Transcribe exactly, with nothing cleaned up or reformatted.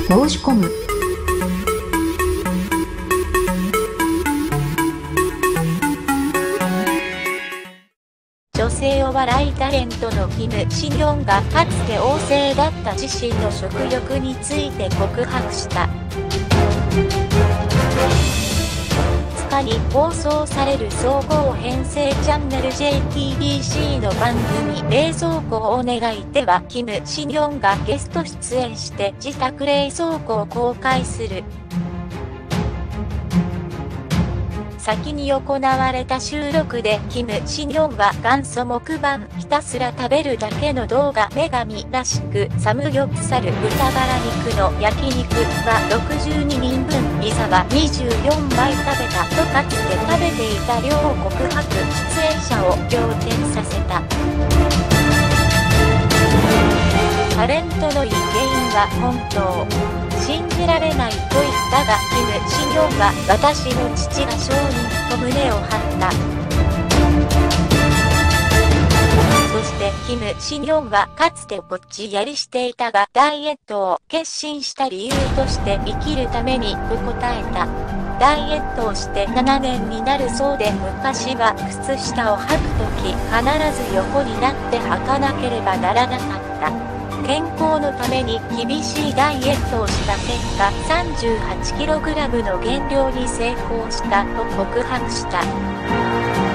申し込む。 女性お笑いタレントのキム・シヒョンがかつて旺盛だった自身の食欲について告白した。ふつかに放送される総合編成チャンネル ジェイティービーシー の番組「冷蔵庫をお願い」ではキム・シヒョンがゲスト出演して自宅冷蔵庫を公開する。先に行われた収録でキム・シヒョンは元祖木板ひたすら食べるだけの動画女神らしくサムギョプサル豚バラ肉の焼肉はろくじゅうににんぶんピザはにじゅうよんばい食べたとかつて食べていた量を告白出演者を仰天させた。タレントの意見は本当。信じられないと言ったがキム・シヒョンは私の父が証人と胸を張った。そしてキム・シヒョンはかつてぼっちやりしていたがダイエットを決心した理由として生きるためにと答えた。ダイエットをしてななねんになるそうで昔は靴下を履くとき必ず横になって履かなければならなかった。健康のために厳しいダイエットをした結果 さんじゅうはちキログラム の減量に成功したと告白した。